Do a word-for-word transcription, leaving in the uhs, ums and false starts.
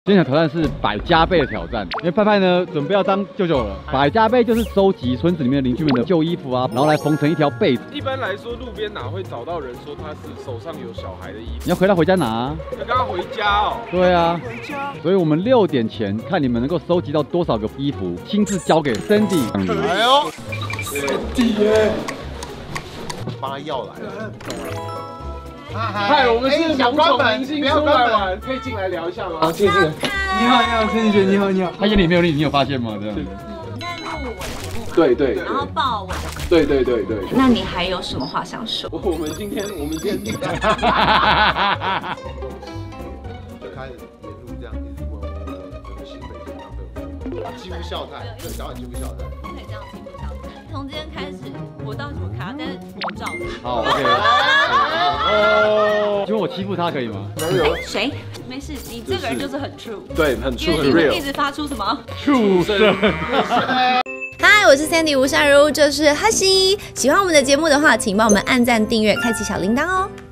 今天的挑战是百加倍的挑战，因为派派呢准备要当舅舅了。百加倍就是收集村子里面的邻居们的旧衣服啊，然后来缝成一条被子。 一般来说，路边哪会找到人说他是手上有小孩的衣服？ 你要回来回家拿、啊。 要刚刚回家哦。 对啊。 回家。 所以我们六点前看你们能够收集到多少个衣服，亲自交给 Sandy。 哎呦 ，Sandy 耶！ 帮他要来了。 嗨，我们是萌宠明星出来玩，可以进来聊一下吗？好，谢谢。 你好，你好，陈姐姐，你好，你好。 他眼里没有你，你有发现吗？这样。 在录我的节目， 对对， 然后报我的。 对对对对。 那你还有什么话想说？ 我们今天，我们今天。 就开始沿路这样一直问我我的新北健康队，欺负笑态，对，小很欺负笑态。 不可以这样欺负笑态。从今天开始，我到什么卡，但是我照着。 好 ，OK。哦，请问我欺负他可以吗？ 没有。 谁？没事，你这个人就是很 true。 对，很 true， 很 real。一直发出什么 true 声。 嗨，我是 Sandy 吴善如，这是哈西。喜欢我们的节目的话，请帮我们按赞、订阅、开启小铃铛哦。